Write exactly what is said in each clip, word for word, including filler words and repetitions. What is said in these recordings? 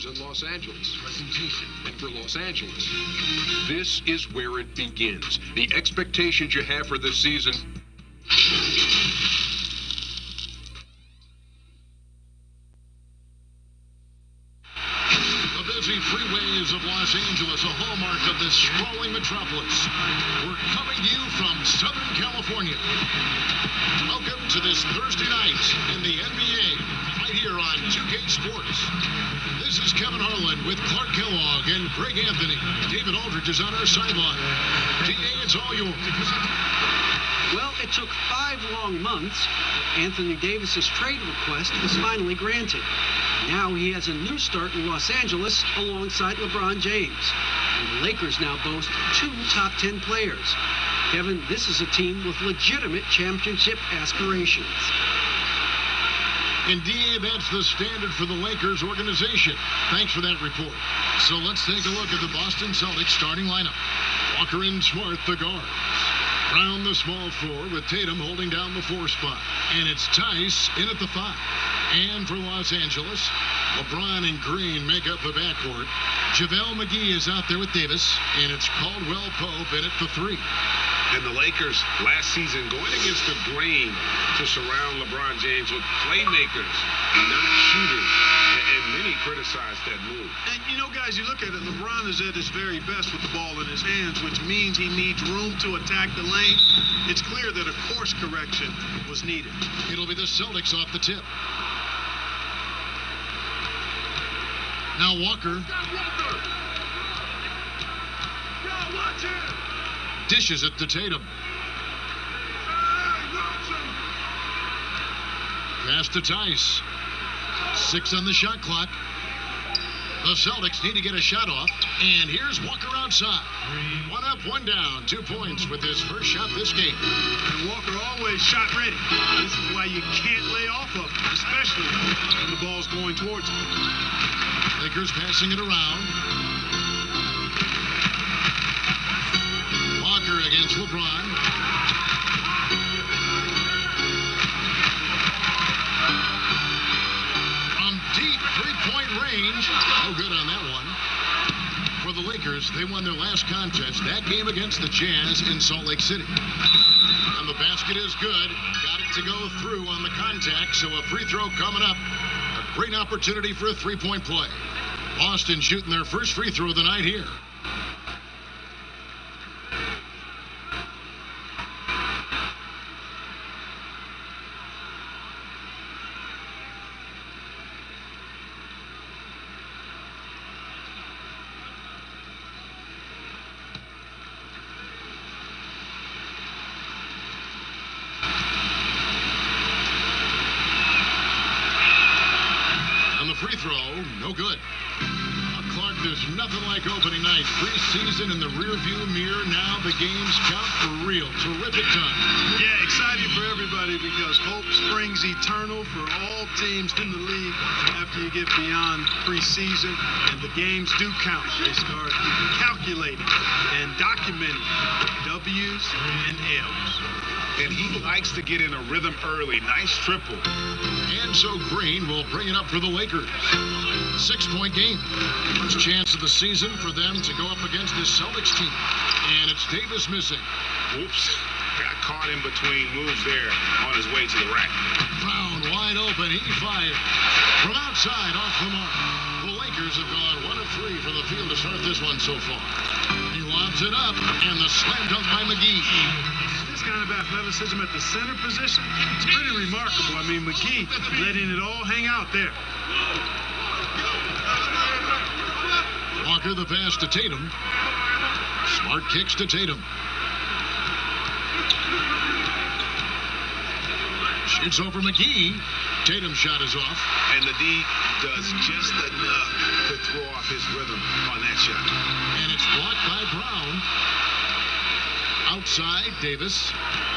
Lakers in Los Angeles. Presentation. And for Los Angeles, this is where it begins. The expectations you have for this season. The busy freeways of Los Angeles, a hallmark of this sprawling metropolis. We're coming to you from Southern California. Welcome to this Thursday night in the N B A, right here on two K Sports. This is Kevin Harlan with Clark Kellogg and Greg Anthony. David Aldridge is on our sideline. D A, it's all yours. Well, it took five long months, but Anthony Davis's trade request was finally granted. Now he has a new start in Los Angeles alongside LeBron James. And the Lakers now boast two top ten players. Kevin, this is a team with legitimate championship aspirations. And D A, that's the standard for the Lakers organization. Thanks for that report. So let's take a look at the Boston Celtics starting lineup. Walker and Smart, the guards. Brown, the small four, with Tatum holding down the four spot. And it's Tice in at the five. And for Los Angeles, LeBron and Green make up the backcourt. JaVale McGee is out there with Davis, and it's Caldwell Pope in at the three. And the Lakers last season going against the grain to surround LeBron James with playmakers, not shooters. And many criticized that move. And, you know, guys, you look at it, LeBron is at his very best with the ball in his hands, which means he needs room to attack the lane. It's clear that a course correction was needed. It'll be the Celtics off the tip. Now Walker. Dishes it to Tatum. Pass to Tice. Six on the shot clock. The Celtics need to get a shot off. And here's Walker outside. One up, one down. Two points with his first shot this game. And Walker always shot ready. This is why you can't lay off of him, especially when the ball's going towards him. Lakers passing it around. Walker against LeBron. From deep three-point range. No good on that one. For the Lakers, they won their last contest, that game against the Jazz in Salt Lake City. And the basket is good. Got it to go through on the contact, so a free throw coming up. A great opportunity for a three-point play. Boston shooting their first free throw of the night here. Free throw, no good. Now, Clark, there's nothing like opening night. Preseason in the rearview mirror. Now the games count for real. Terrific time. Yeah, exciting for everybody because hope springs eternal for all teams in the league after you get beyond preseason. And the games do count. They start calculating and documenting W's and L's. And he likes to get in a rhythm early. Nice triple. And so Green will bring it up for the Lakers. Six-point game. First chance of the season for them to go up against this Celtics team. And it's Davis missing. Oops. Got caught in between moves there on his way to the rack. Brown wide open. He fired. From outside, off the mark. The Lakers have gone one of three from the field to start this one so far. He lobs it up, and the slam dunk by McGee. This kind of athleticism at the center position, it's pretty remarkable. I mean, McGee letting it all hang out there. Walker the pass to Tatum. Smart kicks to Tatum. Shoots over McGee. Tatum's shot is off. And the D does just enough to throw off his rhythm on that shot. And it's blocked by Brown. Outside, Davis.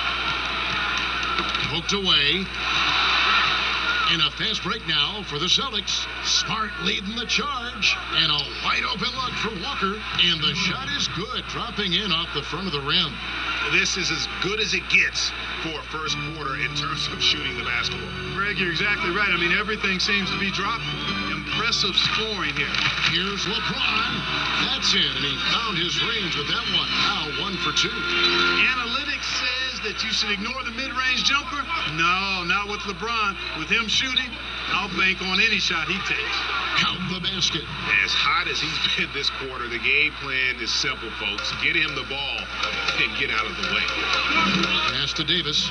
Poked away. And a fast break now for the Celtics. Smart leading the charge. And a wide open look for Walker. And the shot is good, dropping in off the front of the rim. This is as good as it gets for a first quarter in terms of shooting the basketball. Greg, you're exactly right. I mean, everything seems to be dropping. impressive scoring here. Here's LeBron. That's it, and he found his range with that one. Now one for two. Analytics says that you should ignore the mid-range jumper. No, not with LeBron. With him shooting, I'll bank on any shot he takes. Count the basket. As hot as he's been this quarter, the game plan is simple, folks. Get him the ball and get out of the way. Pass to Davis.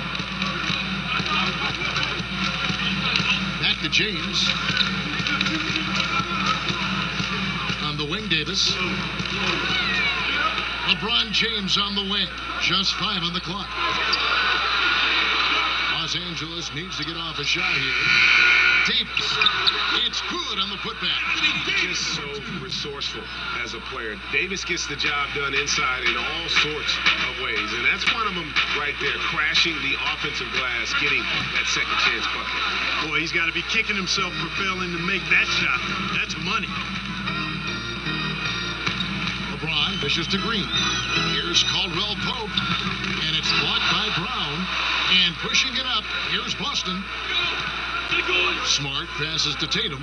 Back to James. On the wing, Davis. LeBron James on the wing. Just five on the clock. Los Angeles needs to get off a shot here. Davis. It's good on the putback. Just so resourceful as a player. Davis gets the job done inside in all sorts of ways, and that's one of them right there, crashing the offensive glass, getting that second chance bucket. Boy, he's got to be kicking himself for failing to make that shot. That's money. LeBron dishes to Green. Here's Caldwell Pope, and it's blocked by Brown. And pushing it up, here's Boston. Smart passes to Tatum.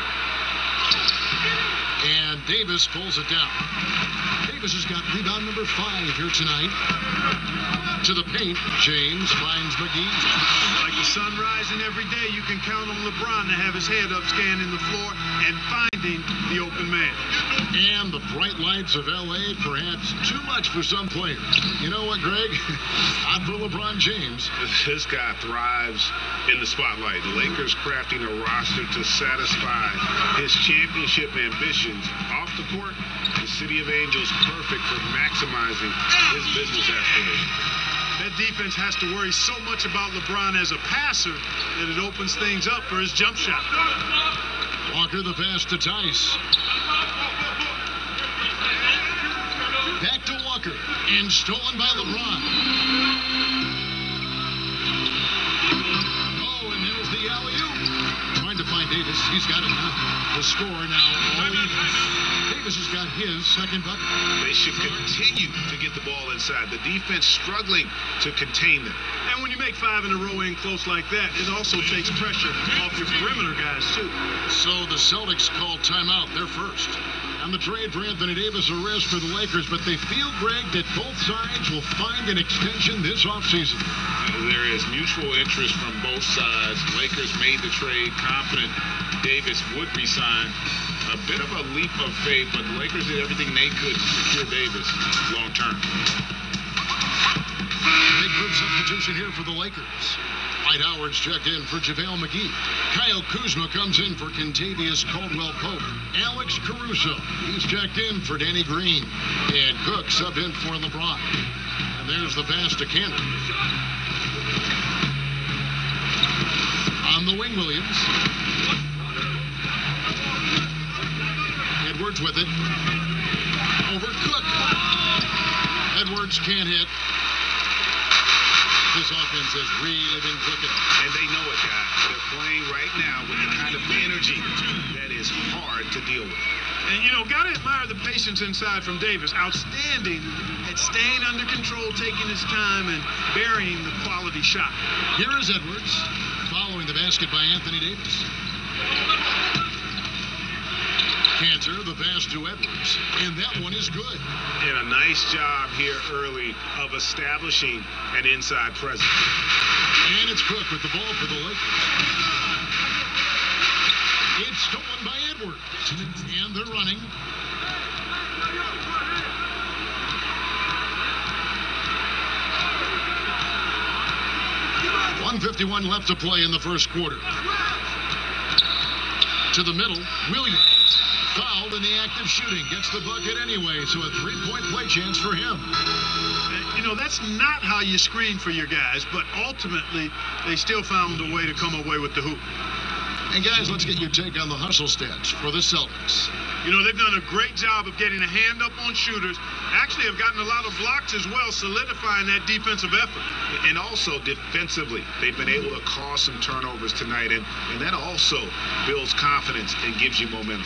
And Davis pulls it down. Davis has got rebound number five here tonight. To the paint, James finds McGee. Like the sun rising every day, you can count on LeBron to have his head up scanning the floor and finding the open man. And the bright lights of L A, perhaps too much for some players. You know what, Greg? Not for LeBron James. This guy thrives in the spotlight. The Lakers crafting a roster to satisfy his championship ambitions. Off the court, the City of Angels perfect for maximizing his business aspirations. That defense has to worry so much about LeBron as a passer that it opens things up for his jump shot. Walker the pass to Tice. Back to Walker, and stolen by LeBron. Oh, and there's the alley-oop. Trying to find Davis. He's got it now. The score now all even. Davis has got his second bucket. They should continue to get the ball inside. The defense struggling to contain them. And when you make five in a row in close like that, it also takes pressure off your perimeter guys, too. So the Celtics called timeout. They're first. On the trade for Anthony Davis, a risk for the Lakers, but they feel, Greg, that both sides will find an extension this offseason. There is mutual interest from both sides. Lakers made the trade, confident Davis would resign. A bit of a leap of faith, but the Lakers did everything they could to secure Davis long term. Big group substitution here for the Lakers. Dwight Howard's checked in for JaVale McGee. Kyle Kuzma comes in for Kentavious Caldwell-Pope. Alex Caruso, he's checked in for Danny Green. And Cook sub in for LeBron. And there's the pass to Cannon. On the wing, Williams. Edwards with it. Over Cook. Edwards can't hit. This offense has really been clicking. And they know it, guys. They're playing right now with the kind of energy that is hard to deal with. And, you know, got to admire the patience inside from Davis. Outstanding at staying under control, taking his time, and burying the quality shot. Here is Edwards, following the basket by Anthony Davis. Cantor, the pass to Edwards, and that one is good. And a nice job here early of establishing an inside presence. And it's Cook with the ball for the Lakers. It's stolen by Edwards, and they're running. one fifty-one left to play in the first quarter. To the middle, Williams. Fouled in the act of shooting. Gets the bucket anyway, so a three-point play chance for him. You know, that's not how you screen for your guys, but ultimately, they still found a way to come away with the hoop. And guys, let's get your take on the hustle stats for the Celtics. You know, they've done a great job of getting a hand up on shooters. Actually have gotten a lot of blocks as well, solidifying that defensive effort. And also defensively, they've been able to cause some turnovers tonight, and, and that also builds confidence and gives you momentum.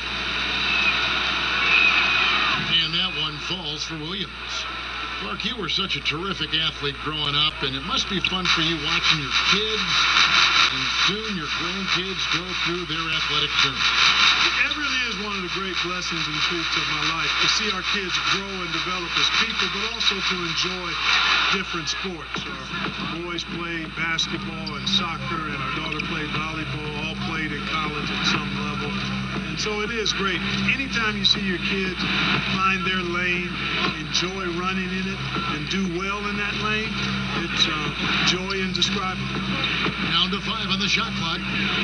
And that one falls for Williams. Clark, you were such a terrific athlete growing up, and it must be fun for you watching your kids and soon your grandkids go through their athletic journey. great blessings and fruits of my life, to see our kids grow and develop as people, but also to enjoy different sports. Our boys played basketball and soccer, and our daughter played volleyball, all played in college at some level. And so it is great. Anytime you see your kids find their lane, enjoy running in it, and do well in that lane, it's uh, joy indescribable. Down to five on the shot clock.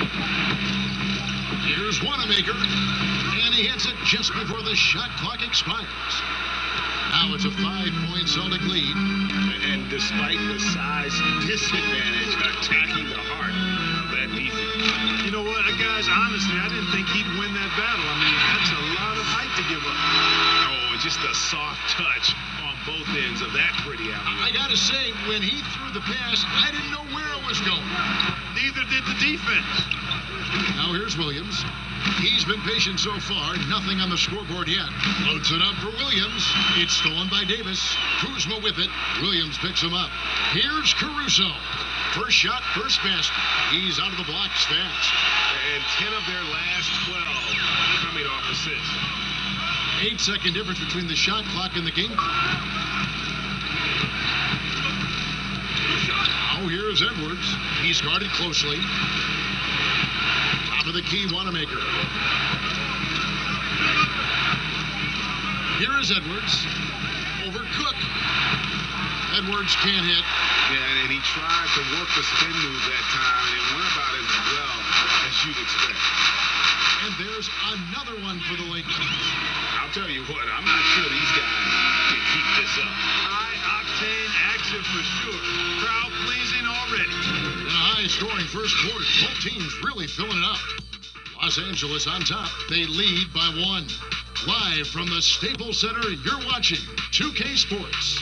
Here's Wanamaker, and he hits it just before the shot clock expires. Now it's a five-point Celtic lead. And despite the size disadvantage, attacking the heart of that defense. You know what, guys, honestly, I didn't think he'd win that battle. I mean, that's a lot of height to give up. Oh, just a soft touch on both ends of that pretty alley. I gotta say, when he threw the pass, I didn't know where it was going. Neither did the defense. Now here's Williams. He's been patient so far. Nothing on the scoreboard yet. Loads it up for Williams. It's stolen by Davis. Kuzma with it. Williams picks him up. Here's Caruso. First shot, first basket. He's out of the blocks fast. And ten of their last twelve coming off assists. Eight second difference between the shot clock and the game clock. Now here's Edwards. He's guarded closely. Top of the key, Wanamaker. Here is Edwards. Over Cook. Edwards can't hit. Yeah, and he tried to work the spin move that time, and it went about as well as you'd expect. And there's another one for the Lakers. I'll tell you what, I'm not sure these guys can keep this up. High-octane action for sure. Crowd-pleasing already. In a high-scoring first quarter, both teams really filling it up. Los Angeles on top. They lead by one. Live from the Staples Center, you're watching two K Sports.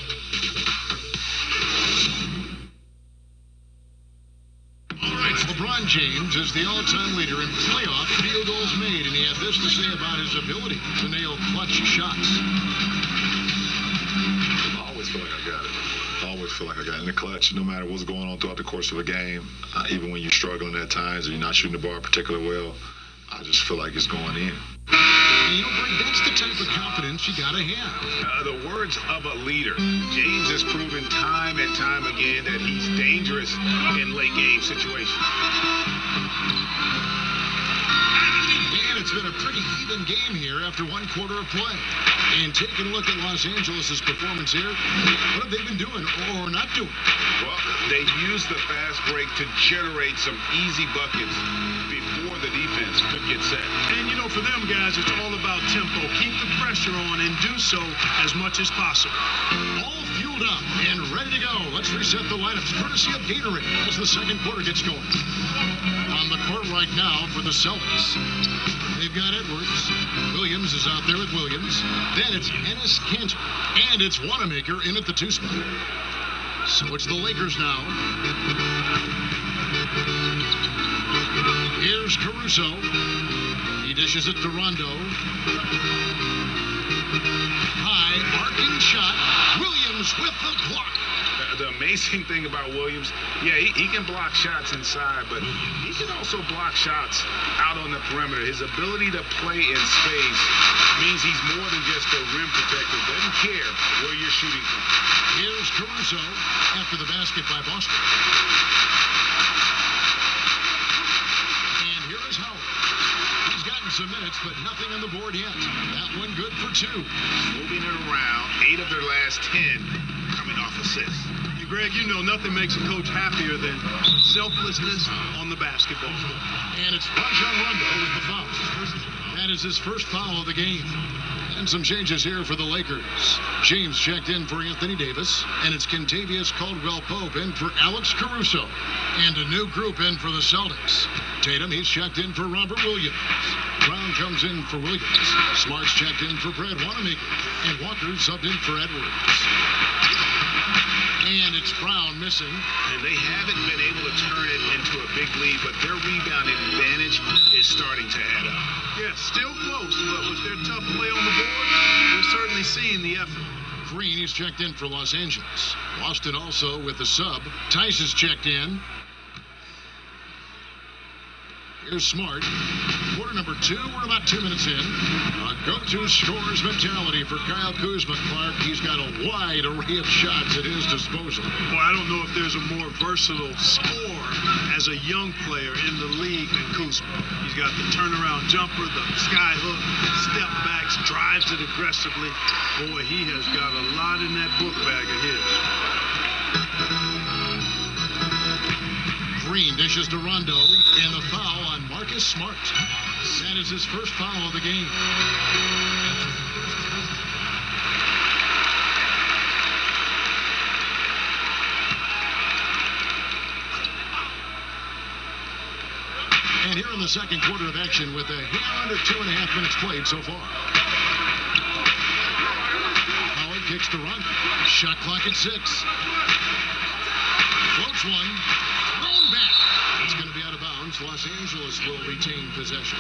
All right, LeBron James is the all-time leader in playoff field goals made, and he had this to say about his ability to nail clutch shots. I always feel like I got it. I always feel like I got it in the clutch, no matter what's going on throughout the course of a game. Uh, even when you're struggling at times or you're not shooting the ball particularly well, I just feel like it's going in. And you know, Greg, that's the type of confidence you gotta have. Uh, the words of a leader. James has proven time and time again that he's dangerous in late game situations. And it's been a pretty even game here after one quarter of play. And taking a look at Los Angeles' performance here, what have they been doing or not doing? Well, they've used the fast break to generate some easy buckets before the defense could get set. And, you know, for them guys, it's all about tempo. Keep the pressure on and do so as much as possible. All fueled up and ready to go. Let's reset the lineups courtesy of Gatorade as the second quarter gets going. On the court right now for the Celtics, they've got Edwards. Williams is out there with Williams. Then it's Enes Kanter. And it's Wanamaker in at the two spot. So it's the Lakers now. Here's Caruso. He dishes it to Rondo. High arcing shot. Williams with the block. The, the amazing thing about Williams, yeah, he, he can block shots inside, but he can also block shots out on the perimeter. His ability to play in space means he's more than just a rim protector. Doesn't care where you're shooting from. Here's Caruso after the basket by Boston. And here is Howard. He's gotten some minutes, but nothing on the board yet. That one good for two. Moving it around, eight of their last ten coming off assists. Greg, you know nothing makes a coach happier than selflessness on the basketball court. And it's Rajon Rondo with the foul. That is his first foul of the game. And some changes here for the Lakers. James checked in for Anthony Davis, and it's Kentavious Caldwell-Pope in for Alex Caruso. And a new group in for the Celtics. Tatum, he's checked in for Robert Williams. Brown comes in for Williams. Smart's checked in for Brad Wanamaker. And Walker subbed in for Edwards. And it's Brown missing. And they haven't been able to turn it into a big lead, but their rebound advantage is starting to add up. Yeah, still close, but with their tough play on the board, we're certainly seeing the effort. Green is checked in for Los Angeles. Boston also with the sub. Tice is checked in. Here's Smart. Quarter number two, we're about two minutes in. A go-to scores mentality for Kyle Kuzma. Clark, he's got a wide array of shots at his disposal. Well, I don't know if there's a more versatile scorer as a young player in the league than Kuzma. He's got the turnaround jumper, the sky hook, step backs, drives it aggressively. Boy, he has got a lot in that book bag of his. Green dishes to Rondo, and the foul on Marcus Smart. That is his first foul of the game. And here in the second quarter of action with a hair under two and a half minutes played so far. Howard kicks to Rondo. Shot clock at six. Floats one. Thrown back. It's going to be out of bounds. Los Angeles will retain possession.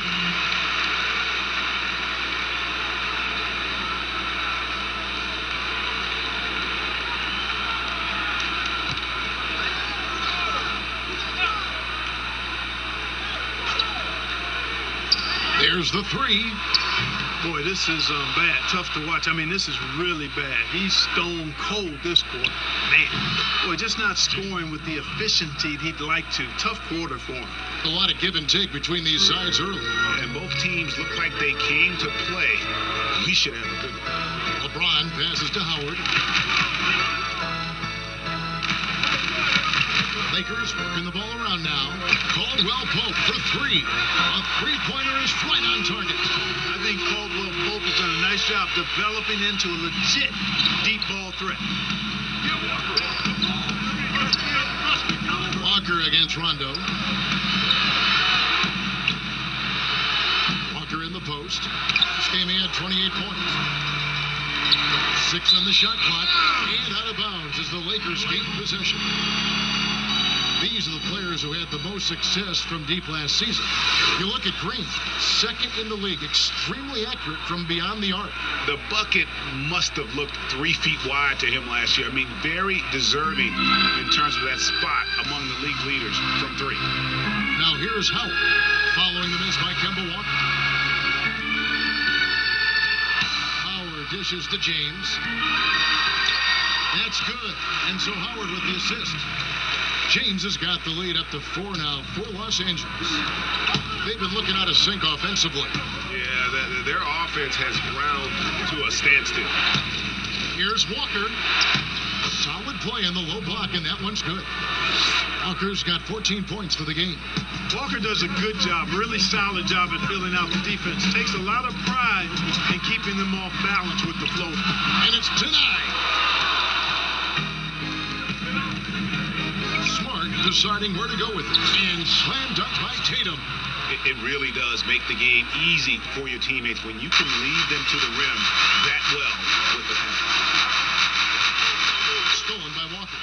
There's the three. Boy, this is um, bad. Tough to watch. I mean, this is really bad. He's stone cold this quarter. Man, boy, just not scoring with the efficiency he'd like to. Tough quarter for him. A lot of give and take between these sides early. And both teams look like they came to play. We should have a good one. LeBron passes to Howard. Lakers working the ball around now. Caldwell Pope for three. A three-pointer is right on target. I think Caldwell Pope has done a nice job developing into a legit deep ball threat. Walker against Rondo. Walker in the post. This game he had twenty-eight points. Six on the shot clock. And out of bounds as the Lakers gain possession. These are the players who had the most success from deep last season. You look at Green, second in the league, extremely accurate from beyond the arc. The bucket must have looked three feet wide to him last year. I mean, very deserving in terms of that spot among the league leaders from three. Now here's Howard, following the miss by Kemba Walker. Howard dishes to James. That's good. And so Howard with the assist. James has got the lead up to four now for Los Angeles. They've been looking out of sync offensively. Yeah, the, their offense has ground to a standstill. Here's Walker. Solid play in the low block, and that one's good. Walker's got fourteen points for the game. Walker does a good job, really solid job at filling out the defense. Takes a lot of pride in keeping them off balance with the float. And it's denied. Deciding where to go with it. And slam dunk by Tatum. It, it really does make the game easy for your teammates when you can lead them to the rim that well with the pass. Stolen by Walker.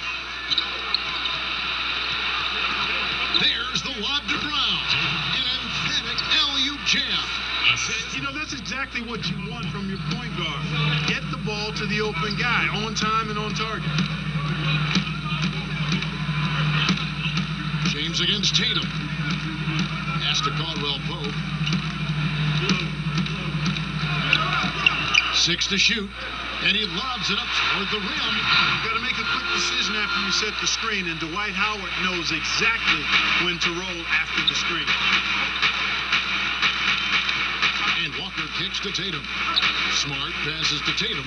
There's the lob to Brown. An emphatic alley-oop jam. You know, that's exactly what you want from your point guard. Get the ball to the open guy on time and on target. James against Tatum. Pass to Caldwell Pope. Six to shoot. And he lobs it up toward the rim. You've got to make a quick decision after you set the screen, and Dwight Howard knows exactly when to roll after the screen. And Walker kicks to Tatum. Smart passes to Tatum.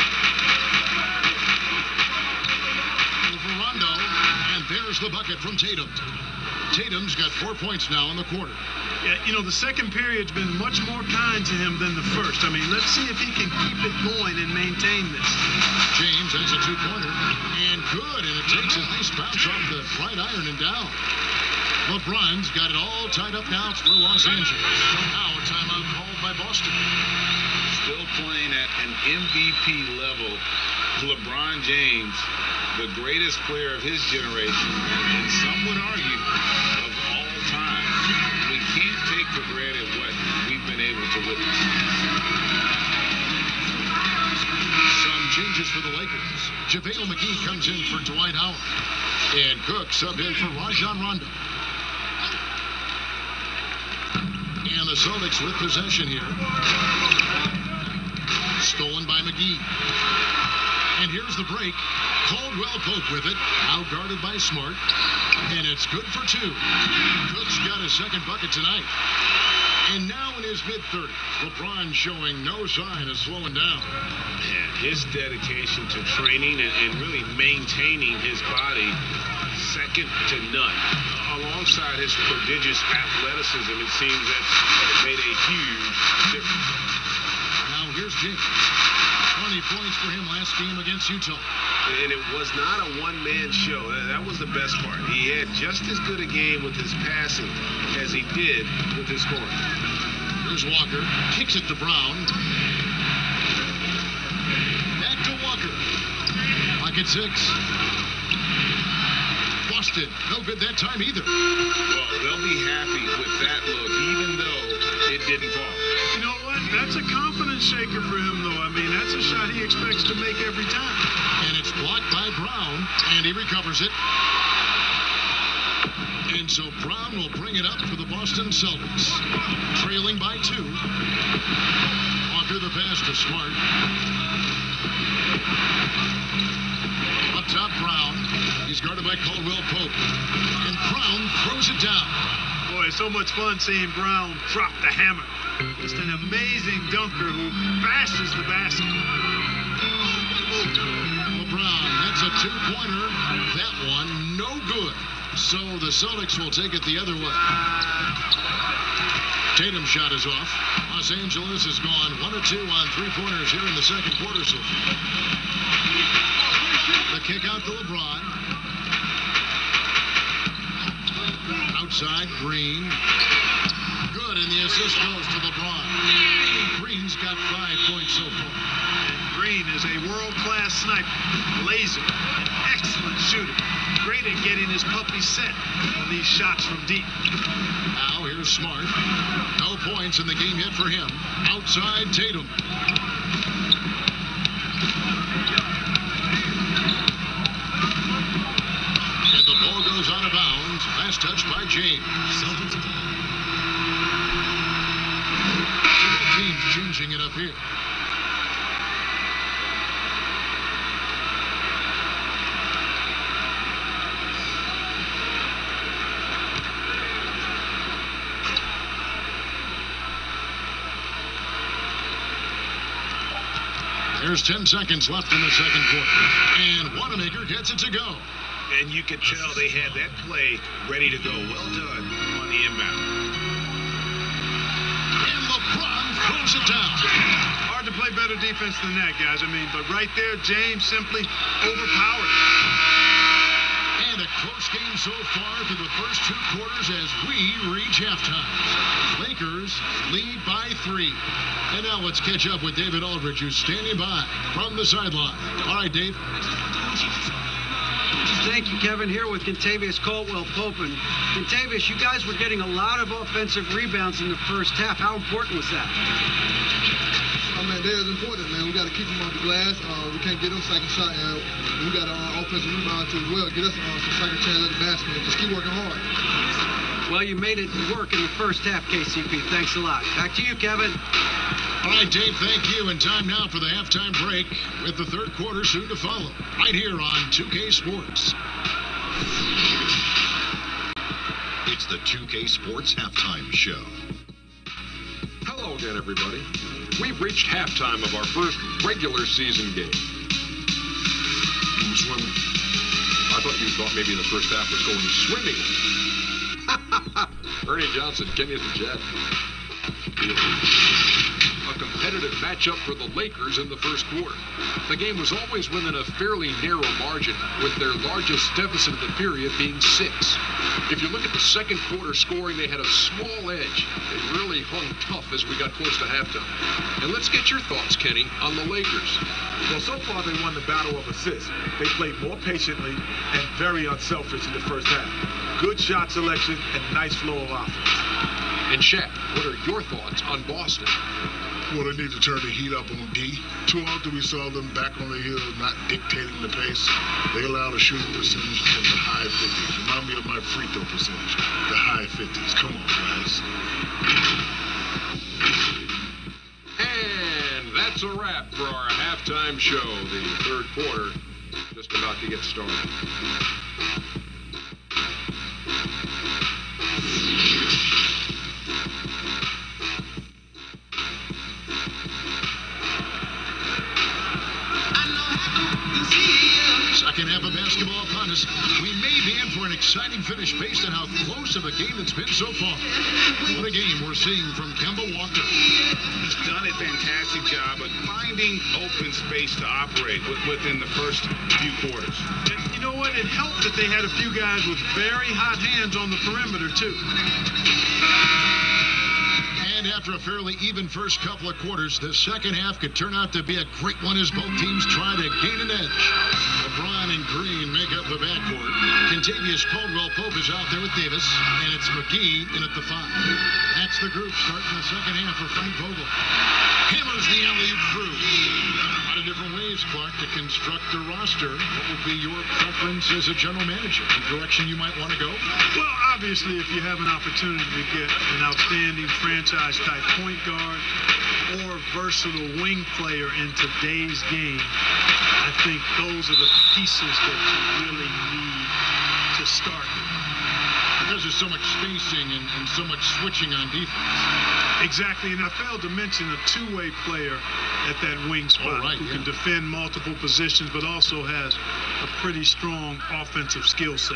Over Rondo. And there's the bucket from Tatum. Tatum's got four points now in the quarter. Yeah, you know, the second period's been much more kind to him than the first. I mean, let's see if he can keep it going and maintain this. James has a two-pointer. And good, and it takes a nice bounce off the right iron and down. LeBron's got it all tied up now for Los Angeles. Now a timeout called by Boston. Still playing at an M V P level. LeBron James, the greatest player of his generation, and some would argue of all time. We can't take for granted what we've been able to witness. Some changes for the Lakers. JaVale McGee comes in for Dwight Howard. And Cook subbed in for Rajon Rondo. the Celtics with possession here. Stolen by McGee. And here's the break. Caldwell Pope with it. Out guarded by Smart. And it's good for two. Cook's got his second bucket tonight. And now in his mid-thirties, LeBron showing no sign of slowing down. Man, his dedication to training and, and really maintaining his body, second to none. Alongside his prodigious athleticism, it seems that's made a huge difference. Now here's James. twenty points for him last game against Utah. And it was not a one-man show. That was the best part. He had just as good a game with his passing as he did with his scoring. Here's Walker. Kicks it to Brown. Back to Walker. Pocket six. Boston. No good that time either. Well, they'll be happy with that look, even though it didn't fall. You know what? That's a confidence shaker for him, though. I mean, that's a shot he expects to make every time. And it's blocked by Brown, and he recovers it. And so Brown will bring it up for the Boston Celtics. Trailing by two. Walker the pass to Smart. Up top, Brown. He's guarded by Caldwell Pope. And Brown throws it down. Boy, it's so much fun seeing Brown drop the hammer. Just an amazing dunker who bashes the basket. LeBron, that's a two-pointer. That one, no good. So the Celtics will take it the other way. Tatum's shot is off. Los Angeles has gone one of two on three-pointers here in the second quarter so far. The kick out to LeBron. Outside, Green. Good, and the assist goes to LeBron. Green's got five points so far. And Green is a world-class sniper. Laser, an excellent shooter. Great at getting his puppy set on these shots from deep. Now here's Smart. No points in the game yet for him. Outside, Tatum. And the ball goes out of bounds. Last touch by James. Celtics ball. Several teams changing it up here. There's ten seconds left in the second quarter. And Wanamaker gets it to go. And you could tell they had that play ready to go. Well done on the inbound. And LeBron throws it down. Hard to play better defense than that, guys. I mean, but right there, James simply overpowered it. And a close game so far through the first two quarters as we reach halftime. Lakers lead by three. And now let's catch up with David Aldridge, who's standing by from the sideline. All right, Dave. Thank you, Kevin. Here with Kentavious Caldwell-Pope. And Kentavious, you guys were getting a lot of offensive rebounds in the first half. How important was that? I mean, that is important, man. We got to keep them on the glass. Uh, we can't get them second shot, and we got to uh, offensive rebound too as well. Get us uh, some second chance at the basket and just keep working hard. Well, you made it work in the first half, K C P. Thanks a lot. Back to you, Kevin. All right, Dave, thank you. And time now for the halftime break with the third quarter soon to follow. Right here on two K Sports. It's the two K Sports Halftime Show. Hello again, everybody. We've reached halftime of our first regular season game. You swimming? I thought you thought maybe the first half was going swimmingly. Ernie Johnson, Kenny the Jet. A competitive matchup for the Lakers in the first quarter. The game was always within a fairly narrow margin, with their largest deficit of the period being six. If you look at the second quarter scoring, they had a small edge. They really hung tough as we got close to halftime. And let's get your thoughts, Kenny, on the Lakers. Well, so far they won the battle of assists. They played more patiently and very unselfish in the first half. Good shot selection and nice flow of offense. And Shaq, what are your thoughts on Boston? Well, they need to turn the heat up on D. Too often we saw them back on the hill, not dictating the pace. They allow the shooting percentage in the high fifties. Remind me of my free throw percentage, the high fifties. Come on, guys. that's a wrap for our halftime show. The third quarter just about to get started. Second half of basketball upon us. We may be in for an exciting finish based on how close of a game it's been so far. What a game we're seeing from Kemba Walker. He's done a fantastic job of finding open space to operate with, within the first few quarters. And you know what? It helped that they had a few guys with very hot hands on the perimeter, too. And after a fairly even first couple of quarters, the second half could turn out to be a great one as both teams try to gain an edge. LeBron and Green make up the backcourt. Kentavious Caldwell-Pope is out there with Davis, and it's McGee in at the five. That's the group starting the second half for Frank Vogel. Hammers the alley-oop through. A lot of different ways, Clark, to construct a roster. What would be your preference as a general manager? The direction you might want to go? Well, obviously, if you have an opportunity to get an outstanding franchise-type point guard or versatile wing player in today's game, I think those are the pieces that you really need to start. Because there's so much spacing and, and so much switching on defense. Exactly, and I failed to mention a two-way player at that wing spot oh, right, who yeah. can defend multiple positions but also has a pretty strong offensive skill set.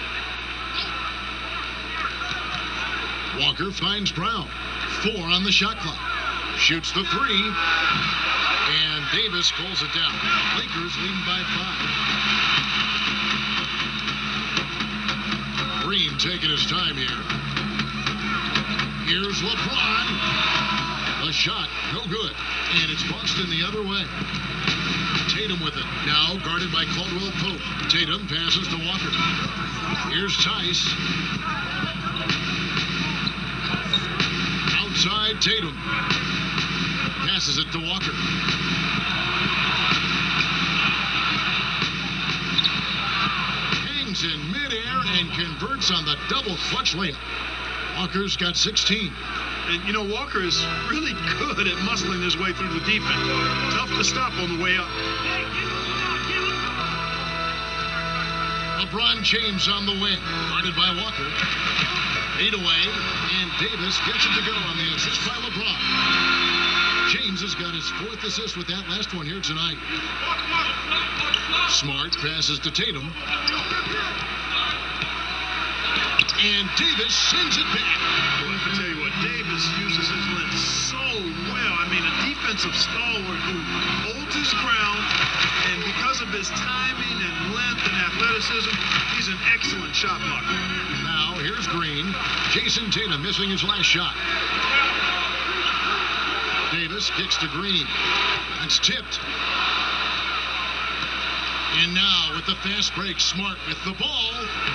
Walker finds Brown. Four on the shot clock. Shoots the three. And Davis pulls it down. Lakers leading by five. Green taking his time here. Here's LeBron. A shot, no good. And it's Boston the other way. Tatum with it. Now guarded by Caldwell-Pope. Tatum passes to Walker. Here's Tice. Outside Tatum. Passes it to Walker. Hangs in midair and converts on the double clutch layup. Walker's got sixteen. And, you know, Walker is really good at muscling his way through the defense. Tough to stop on the way up. LeBron James on the wing. Guarded by Walker. Eight away. And Davis gets it to go on the assist by LeBron. James has got his fourth assist with that last one here tonight. Smart passes to Tatum. And Davis sends it back. Well, let me tell you what, Davis uses his length so well. I mean, a defensive stalwart who holds his ground, and because of his timing and length and athleticism, he's an excellent shot blocker. Now, here's Green. Jason Tatum missing his last shot. Davis kicks to Green. It's tipped. And now, with the fast break, Smart with the ball.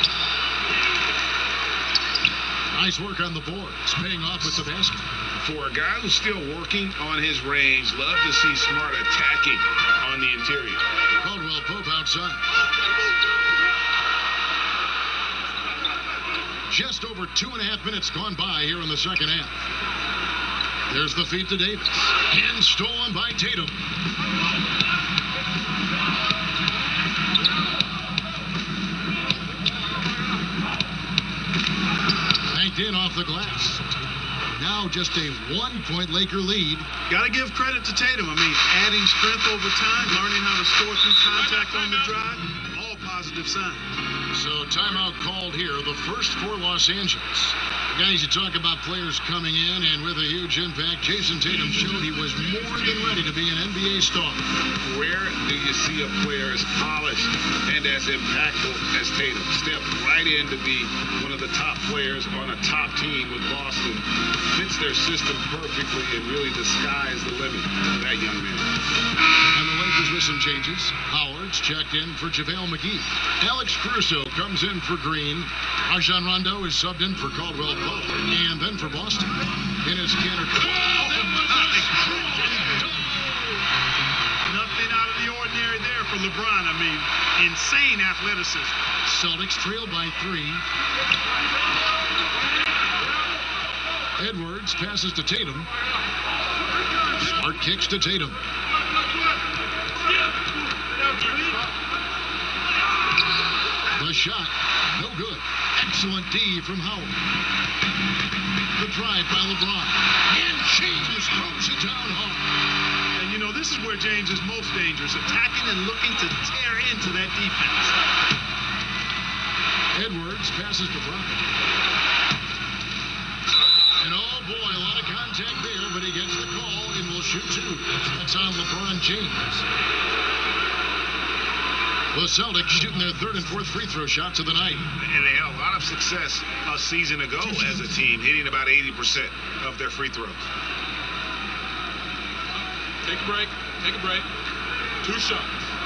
Nice work on the board. It's paying off with the basket. For a guy who's still working on his range, love to see Smart attacking on the interior. Caldwell-Pope outside. Just over two and a half minutes gone by here in the second half. There's the feed to Davis. And stolen by Tatum. In off the glass. Now just a one-point Laker lead. Got to give credit to Tatum. I mean, adding strength over time, learning how to score through contact on the drive, all positive signs. So timeout called here, the first for Los Angeles. Guys, you talk about players coming in and with a huge impact. Jason Tatum showed he was more than ready to be an N B A star. Where do you see a player as polished and as impactful as Tatum? Step right in to be one of the top players on a top team with Boston. Fits their system perfectly, and really the sky is the limit for that young man. And the Lakers with some changes. Howard's checked in for JaVale McGee. Alex Caruso comes in for Green. Rajon Rondo is subbed in for Caldwell-Pope. And then for Boston, in his Canner. Nothing out of the ordinary there for LeBron. I mean, insane athleticism. Celtics trailed by three. Edwards passes to Tatum. Hart kicks to Tatum. The shot, no good. Excellent D from Howard. The drive by LeBron. And James throws it down hard. And, you know, this is where James is most dangerous, attacking and looking to tear into that defense. Edwards passes to Bryant. And, oh, boy, a lot of contact there, but he gets the call and will shoot two. That's on LeBron James. The Celtics shooting their third and fourth free throw shots of the night. And they had a lot of success a season ago as a team, hitting about eighty percent of their free throws. Take a break. Take a break. Two shots.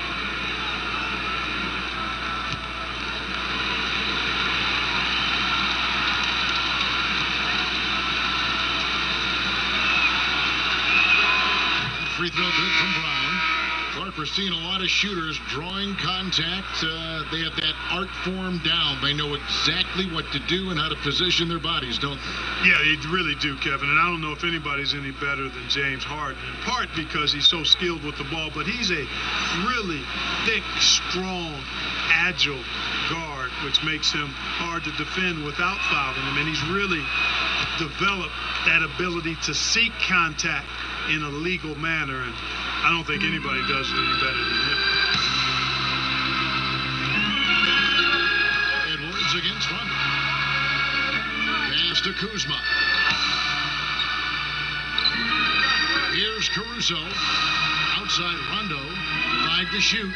Free throw good from Brown. Clark, we're seeing a lot of shooters drawing contact. Uh, they have that art form down. They know exactly what to do and how to position their bodies, don't they? Yeah, they really do, Kevin. And I don't know if anybody's any better than James Harden, in part because he's so skilled with the ball, but he's a really thick, strong, agile guard, which makes him hard to defend without fouling him. And he's really developed that ability to seek contact in a legal manner. And I don't think anybody does it any better than him. Edwards against Rondo. Pass to Kuzma. Here's Caruso. Outside Rondo. Five to shoot.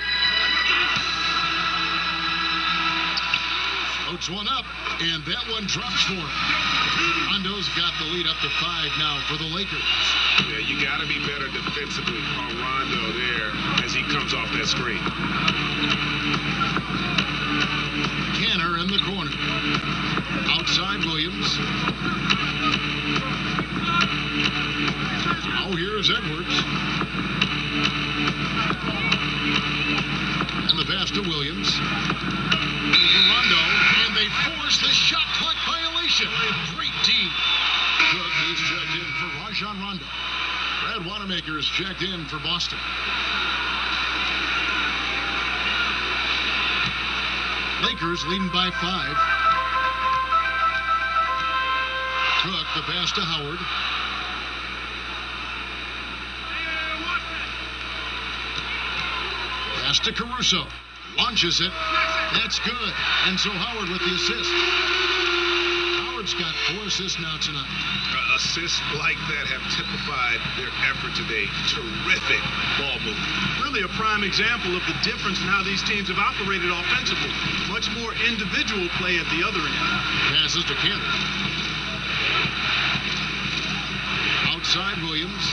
Floats one up, and that one drops for him. Rondo's got the lead up to five now for the Lakers. Yeah, you got to be better defensively on Rondo there as he comes off that screen. Canner in the corner. Outside Williams. Oh, here's Edwards. And the pass to Williams. Rondo, and they force the shot clock violation. Great D. Cook is checked in for Rajon Rondo. Brad Wanamaker is checked in for Boston. Lakers leading by five. Cook, the pass to Howard. Pass to Caruso. Launches it. That's good. And so Howard with the assist. Howard's got four assists now tonight. Uh, assists like that have typified their effort today. Terrific ball movement. Really a prime example of the difference in how these teams have operated offensively. Much more individual play at the other end. Passes to Cannon. Outside Williams.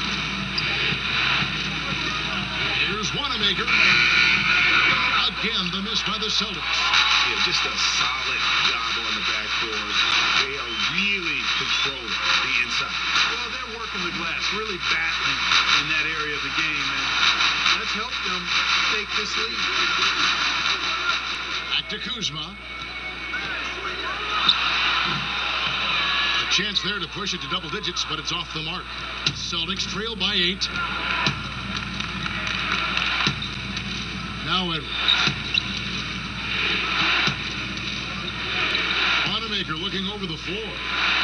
Here's Wanamaker. Again, the miss by the Celtics. Yeah, just a solid job on the backboard. They are really controlling the inside. Well, they're working the glass, really battling in that area of the game, and that's helped them take this lead. Back to Kuzma. A chance there to push it to double digits, but it's off the mark. Celtics trail by eight. Now Edwards. Wanamaker looking over the floor.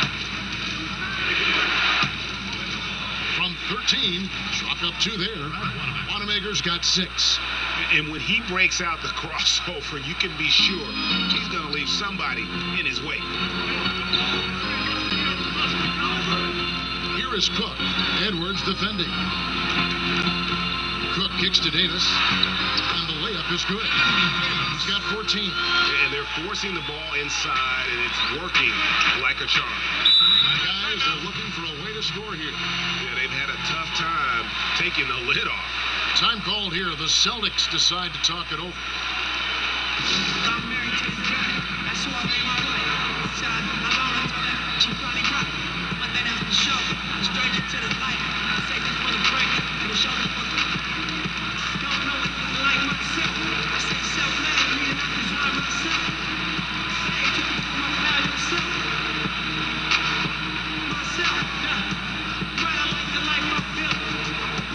From thirteen, chalk up two there. Wanamaker's got six. And when he breaks out the crossover, you can be sure he's going to leave somebody in his way. Here is Cook. Edwards defending. Cook kicks to Davis. Is good. He's got fourteen. And they're forcing the ball inside, and it's working like a charm. Guys are looking for a way to score here. Yeah, they've had a tough time taking the lid off. Time called here. The Celtics decide to talk it over. I'm married to the track. That's who I made my life. Said I, I love her till that she finally rocked. One thing that's for sure. A stranger to the light. I say this for the break and the shoulder for the... Don't know it like myself. I say self-made, meaning I design myself. Say it to me for my style yourself. Myself, yeah. Right, I like the life I feel.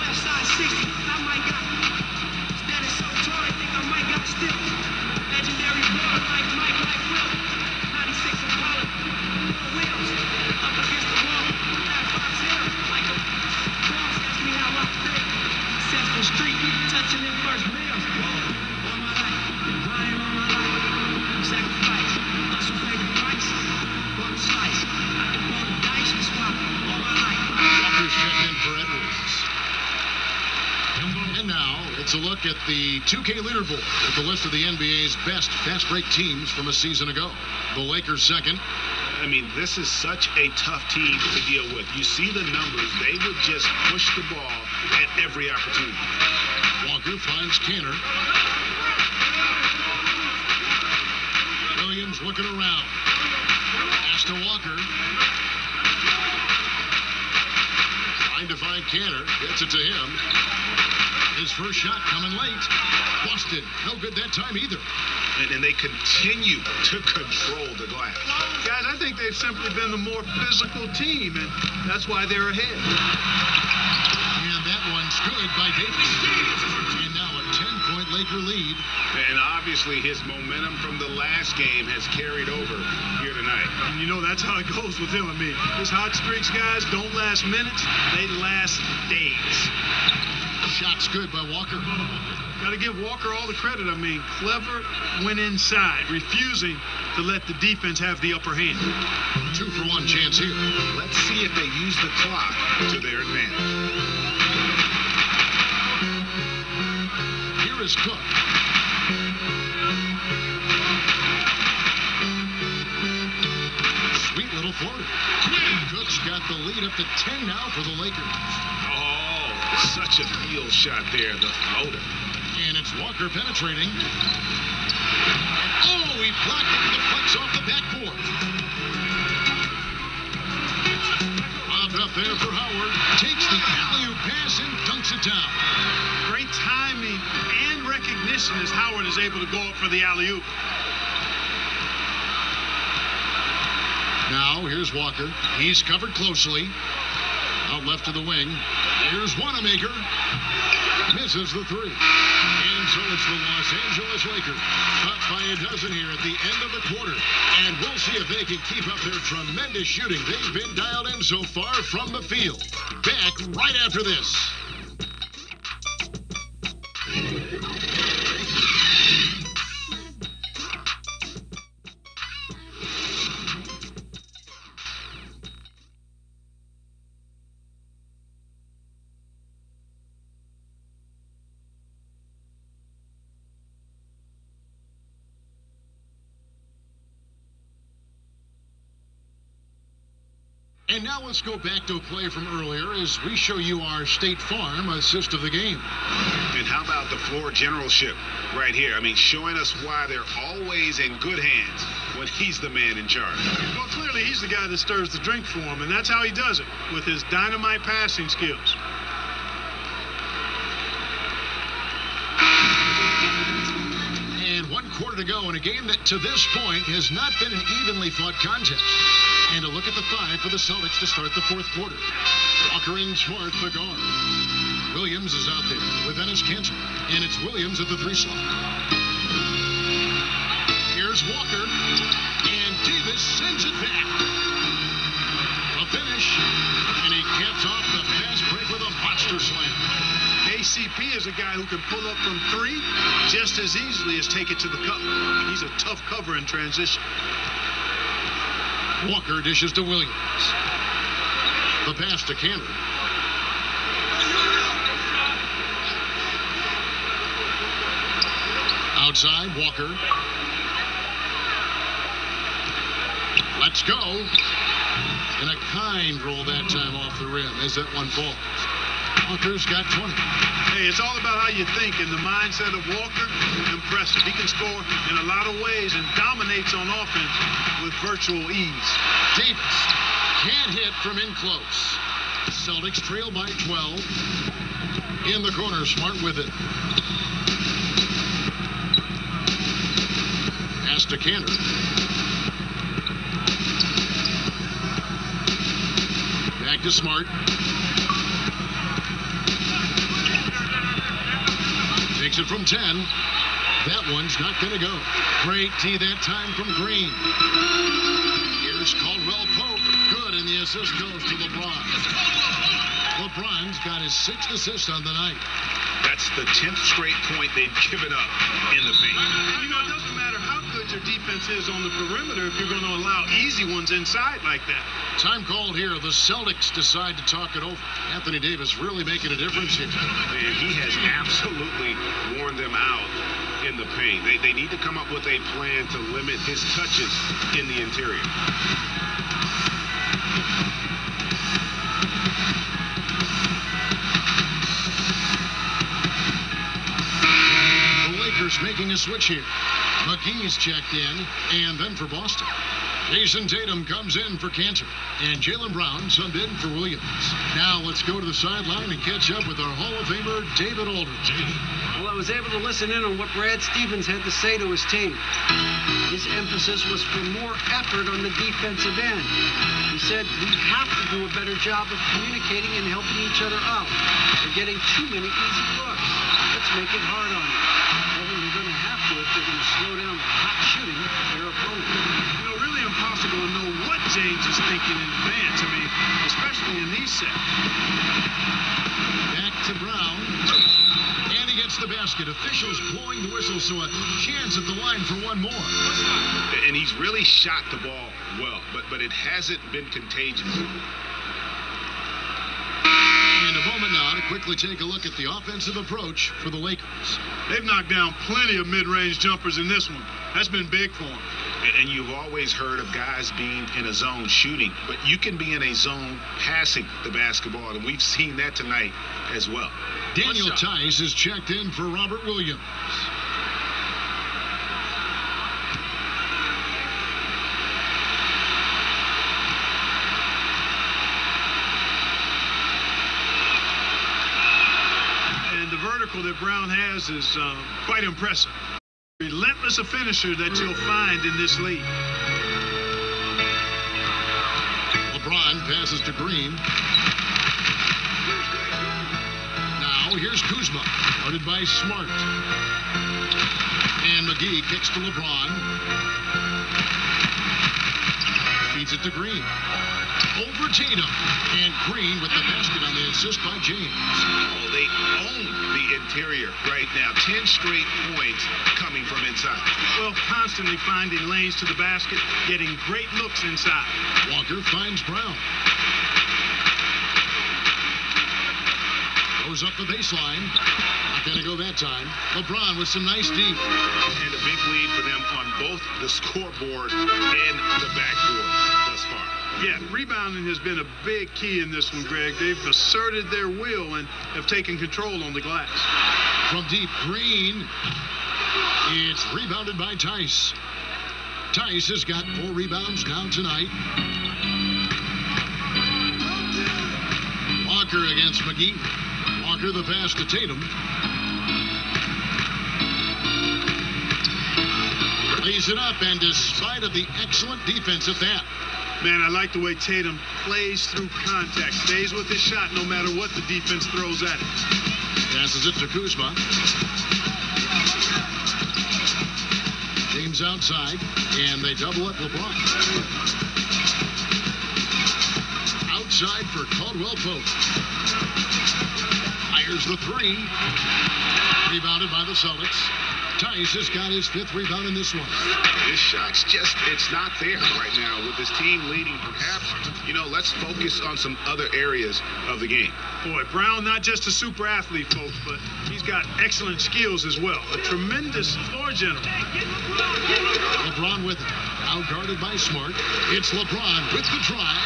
the street, touching them first meals. All my life, grinding all my life. Sacrifice, hustle, pay the price. One slice, I can roll the dice, that's why all my life. Walker's check in for Edwards. And now, it's a look at the two K leaderboard with the list of the N B A's best fast break teams from a season ago. The Lakers second. I mean, this is such a tough team to deal with. You see the numbers. They would just push the ball at every opportunity. Walker finds Canner. Williams looking around. Pass to Walker. Trying to find Canner. Gets it to him. His first shot coming late. Busted. No good that time either. And, and they continue to control the glass. Guys, I think they've simply been the more physical team, and that's why they're ahead. And that one's good by Davis. And now a ten-point Laker lead. And obviously his momentum from the last game has carried over here tonight. And you know, that's how it goes with him. I mean, his hot streaks, guys, don't last minutes. They last days. Shot's good by Walker. Got to give Walker all the credit. I mean, clever, went inside, refusing to let the defense have the upper hand. Two for one chance here. Let's see if they use the clock to their advantage. Here is Cook. Sweet little floater. Cook's got the lead up to ten now for the Lakers. Oh, such a field shot there, the floater. And it's Walker penetrating. And oh, he blocked it and deflects off the backboard. Lobbed up there for Howard. Takes the alley-oop pass and dunks it down. Great timing and recognition as Howard is able to go up for the alley-oop. Now, here's Walker. He's covered closely. Out left to the wing. Here's Wanamaker. Misses the three. And so it's the Los Angeles Lakers up by a dozen here at the end of the quarter. And we'll see if they can keep up their tremendous shooting. They've been dialed in so far from the field. Back right after this. And now let's go back to a play from earlier as we show you our State Farm assist of the game. And how about the floor generalship right here? I mean, showing us why they're always in good hands when he's the man in charge. Well, clearly he's the guy that stirs the drink for him, and that's how he does it, with his dynamite passing skills. And one quarter to go in a game that to this point has not been an evenly fought contest. And a look at the five for the Celtics to start the fourth quarter. Walker and Smart, the guard. Williams is out there with Enes Kanter. And it's Williams at the three slot. Here's Walker. And Davis sends it back. A finish. And he caps off the fast break with a monster slam. K C P is a guy who can pull up from three just as easily as take it to the cup. He's a tough cover in transition. Walker dishes to Williams. The pass to Canner. Outside, Walker. Let's go. And a kind roll that time off the rim as that one falls. Walker's got twenty. Hey, it's all about how you think, and the mindset of Walker, impressive. He can score in a lot of ways and dominates on offense with virtual ease. Davis can't hit from in close. Celtics trail by twelve. In the corner, Smart with it. Pass to Canter. Back to Smart. Takes it from ten. That one's not going to go. Great tee that time from Green. Here's Caldwell Pope. Good, and the assist goes to LeBron. LeBron's got his sixth assist on the night. That's the tenth straight point they've given up in the paint. And, you know, it doesn't matter how good your defense is on the perimeter if you're going to allow easy ones inside like that. Time called here. The Celtics decide to talk it over. Anthony Davis really making a difference here. And he has absolutely worn them out in the paint. They, they need to come up with a plan to limit his touches in the interior. The Lakers making a switch here. McGee's checked in, and then for Boston, Jason Tatum comes in for Cantor, and Jaylen Brown subbed in for Williams. Now let's go to the sideline and catch up with our Hall of Famer, David Aldridge. Well, I was able to listen in on what Brad Stevens had to say to his team. His emphasis was for more effort on the defensive end. He said we have to do a better job of communicating and helping each other out. We're getting too many easy looks. Let's make it hard on them. Well, we're going to have to if they're going to slow down the hot shooting of their opponent. You know, really impossible to know what James is thinking in advance. I mean, especially in these sets. Back to Brown. And he gets the basket. Officials blowing the whistle, so a chance at the line for one more. And he's really shot the ball well, but, but it hasn't been contagious. And a moment now to quickly take a look at the offensive approach for the Lakers. They've knocked down plenty of mid-range jumpers in this one. That's been big for them. And you've always heard of guys being in a zone shooting, but you can be in a zone passing the basketball, and we've seen that tonight as well. Daniel Tice is checked in for Robert Williams. And the vertical that Brown has is uh, quite impressive. Relentless a finisher that you'll find in this league. LeBron passes to Green. Now here's Kuzma, guarded by Smart. And McGee kicks to LeBron. Feeds it to Green. Over Tatum. And Green with the basket on the assist by James. Oh, they own the interior right now. Ten straight points coming from inside. Well, constantly finding lanes to the basket, getting great looks inside. Walker finds Brown. Goes up the baseline. Not going to go that time. LeBron with some nice deep. And a big lead for them on both the scoreboard and the backboard thus far. Yeah, rebounding has been a big key in this one, Greg. They've asserted their will and have taken control on the glass. From deep, Green. It's rebounded by Tice. Tice has got four rebounds now tonight. Walker against McGee. Walker the pass to Tatum. Lays it up, and despite of the excellent defense at that. Man, I like the way Tatum plays through contact, stays with his shot no matter what the defense throws at him. Passes it to Kuzma. James outside, and they double up LeBron. Outside for Caldwell Pope. Fires the three. Rebounded by the Celtics. Tice has got his fifth rebound in this one. His shot's just, it's not there right now. With his team leading, perhaps, you know, let's focus on some other areas of the game. Boy, Brown, not just a super athlete, folks, but he's got excellent skills as well. A tremendous floor general. LeBron with it. Out guarded by Smart. It's LeBron with the drive.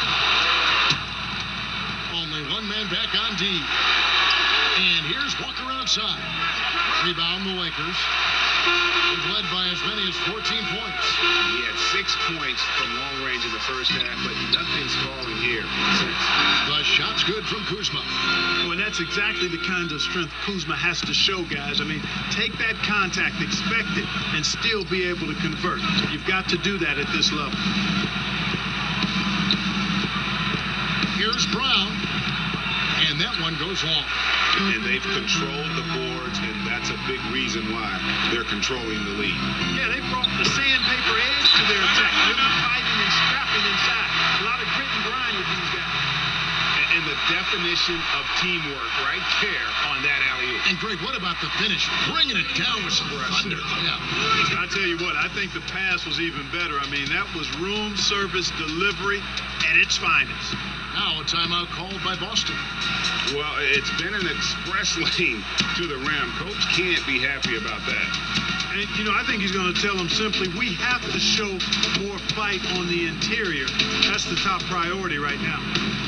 Only one man back on D. And here's Walker outside. Rebound the Lakers. They've led by as many as fourteen points. He had six points from long range in the first half, but nothing's falling here. The shot's good from Kuzma. Well, that's exactly the kind of strength Kuzma has to show, guys. I mean, take that contact, expect it, and still be able to convert. You've got to do that at this level. Here's Brown. And that one goes long. And they've controlled the boards, and that's a big reason why they're controlling the lead. Yeah, they brought the sandpaper edge to their attack. Really fighting and scrapping inside. A lot of grit and grind with these guys. And the definition of teamwork right there on that alley-oop. And, Greg, what about the finish? Bringing it down with some thunder. Yeah. I tell you what, I think the pass was even better. I mean, that was room service delivery at its finest. Now a timeout called by Boston. Well, it's been an express lane to the rim. Coach can't be happy about that. And, you know, I think he's going to tell them simply, we have to show more fight on the interior. That's the top priority right now.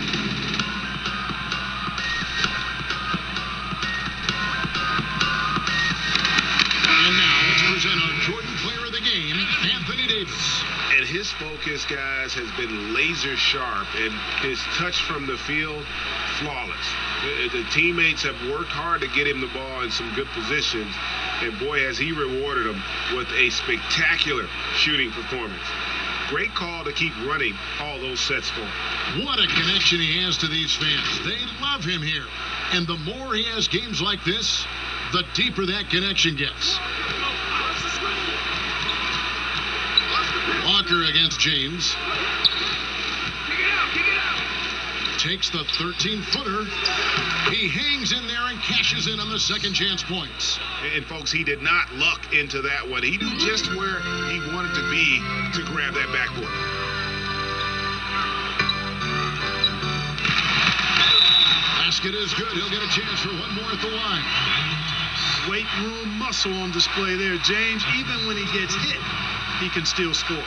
And now let's present our Jordan Player of the Game, Anthony Davis. And his focus, guys, has been laser sharp, and his touch from the field, flawless. The, the teammates have worked hard to get him the ball in some good positions, and boy, has he rewarded them with a spectacular shooting performance. Great call to keep running all those sets for him. What a connection he has to these fans. They love him here. And the more he has games like this, the deeper that connection gets. Walker against James. Takes the thirteen-footer. He hangs in there and cashes in on the second chance points. And, folks, he did not luck into that one. He knew just where he wanted to be to grab that backboard. Basket is good. He'll get a chance for one more at the line. Weight room muscle on display there. James, even when he gets hit, he can still score.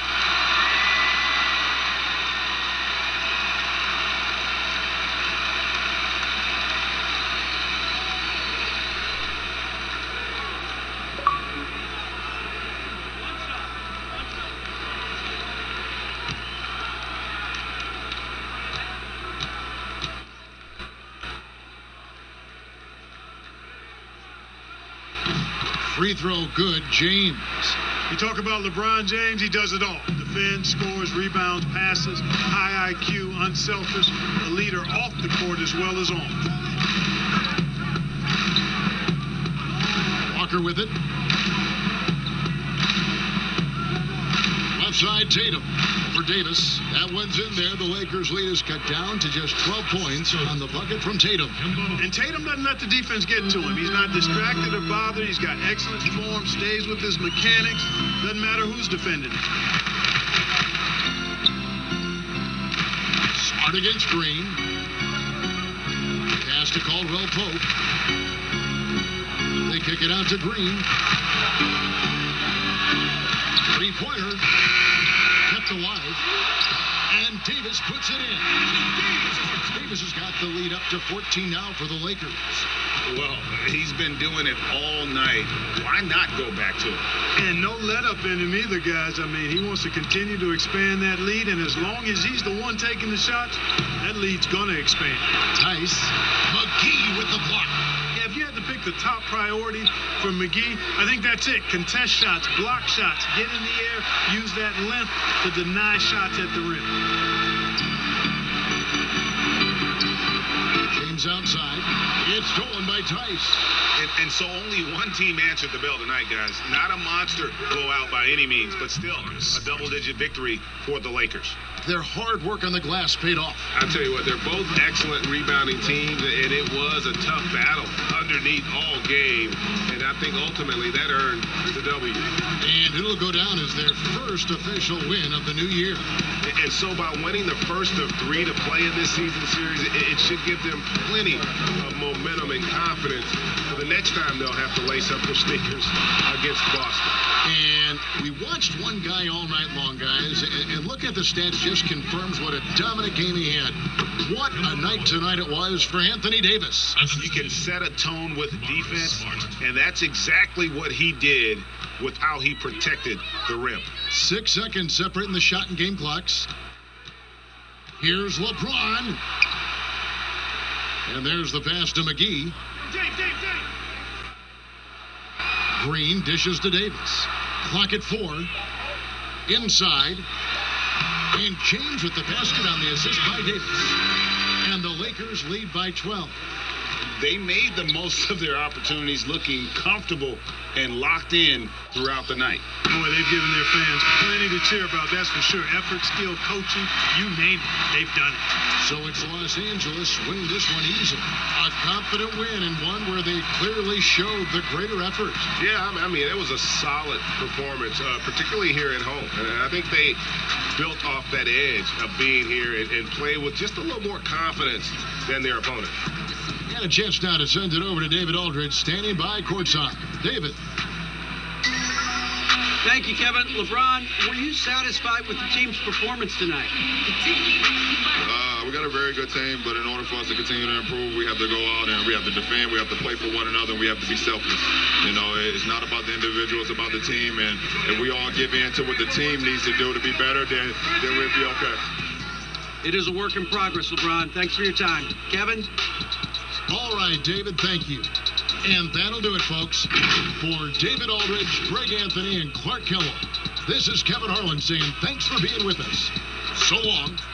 Free throw good, James. You talk about LeBron James, he does it all. Defends, scores, rebounds, passes, high I Q, unselfish, a leader off the court as well as on. Walker with it. Left side, Tatum for Davis. That one's in there. The Lakers' lead is cut down to just twelve points on the bucket from Tatum. And Tatum doesn't let the defense get to him. He's not distracted or bothered. He's got excellent form, stays with his mechanics. Doesn't matter who's defending him. Smart against Green. Pass to Caldwell Pope. They kick it out to Green. Three-pointer. Kept alive. And Davis puts it in. Davis has got the lead up to fourteen now for the Lakers. Well, he's been doing it all night. Why not go back to it? And no let up in him either, guys. I mean, he wants to continue to expand that lead, and as long as he's the one taking the shots, that lead's going to expand. Tice. McGee with the block. Yeah, if you had to pick the top priority for McGee, I think that's it. Contest shots, block shots, get in the air, use that length to deny shots at the rim. James outside. It's stolen by Tice. And, and so only one team answered the bell tonight, guys. Not a monster blowout by any means, but still a double-digit victory for the Lakers. Their hard work on the glass paid off. I'll tell you what, they're both excellent rebounding teams, and it was a tough battle underneath all game. And I think ultimately that earned the W. And it'll go down as their first official win of the new year. And so by winning the first of three to play in this season series, it should give them plenty of momentum and confidence for the next time they'll have to lace up their sneakers against Boston. And we watched one guy all night long, guys, and look at the stats, just confirms what a dominant game he had. What a night tonight it was for Anthony Davis. You can set a tone with defense, and that's exactly what he did with how he protected the rim. Six seconds separating the shot and game clocks. Here's LeBron. And there's the pass to McGee. Green dishes to Davis. Clock at four. Inside. And James with the basket on the assist by Davis. And the Lakers lead by twelve. they made the most of their opportunities, looking comfortable and locked in throughout the night. Boy, they've given their fans plenty to cheer about, that's for sure. Effort, skill, coaching, you name it, they've done it. So it's Los Angeles winning this one easily. A confident win and one where they clearly showed the greater effort. Yeah, I mean, it was a solid performance, uh, particularly here at home. And I think they built off that edge of being here and, and play with just a little more confidence than their opponent. And a chance now to send it over to David Aldridge, standing by courtside. David. Thank you, Kevin. LeBron, were you satisfied with the team's performance tonight? Uh, we got a very good team, but in order for us to continue to improve, we have to go out and we have to defend, we have to play for one another, and we have to be selfless. You know, it's not about the individual, it's about the team, and if we all give in to what the team needs to do to be better, then, then we'll be okay. It is a work in progress, LeBron. Thanks for your time. Kevin? All right, David, thank you. And that'll do it, folks. For David Aldridge, Greg Anthony, and Clark Kellogg, this is Kevin Harlan saying thanks for being with us. So long.